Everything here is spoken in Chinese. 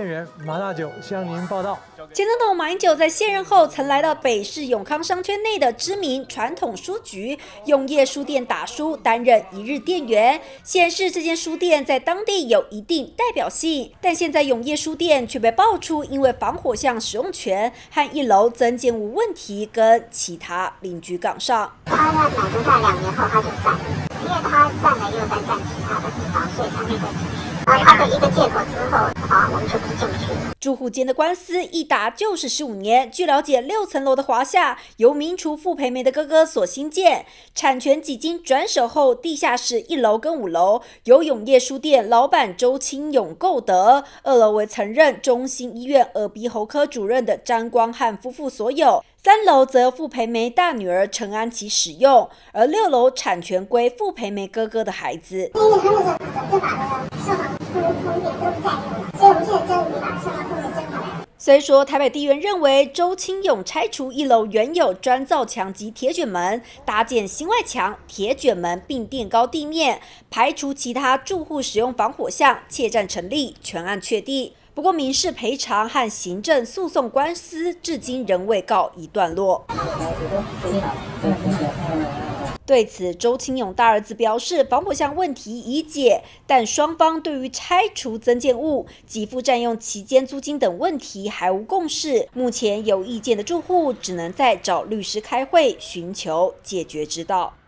辩人马大九向您报道。 前总统马英九在卸任后，曾来到北市永康商圈内的知名传统书局永业书店打书，担任一日店员，显示这间书店在当地有一定代表性。但现在永业书店却被爆出因为防火巷使用权和1楼增建物问题，跟其他邻居杠上。 他要买不在2年后他就散，因为他散了又在占其他的地方，所以才会在。他的一个借口之后，我们就不进去了。 住户间的官司一打就是15年。据了解，6层楼的华夏由名厨傅培梅的哥哥所兴建，产权几经转手后，地下室1楼跟5楼由永业书店老板周清勇购得，2楼为曾任中心医院耳鼻喉科主任的詹光汉夫妇所有。3楼则由傅培梅大女儿陈安琪使用，而6楼产权归傅培梅哥哥的孩子。 因为他们就把那个消防空间都不在用了，所以我们现在争取把消防空间争回来。 虽说台北地院认为周清勇拆除1楼原有砖造墙及铁卷门，搭建新外墙、铁卷门，并垫高地面，排除其他住户使用防火巷，窃占成立，全案确定。不过，民事赔偿和行政诉讼官司至今仍未告一段落。对此，周清勇大儿子表示，防火巷问题已解，但双方对于拆除增建物、给付占用期间租金等问题还无共识。目前有意见的住户只能再找律师开会，寻求解决之道。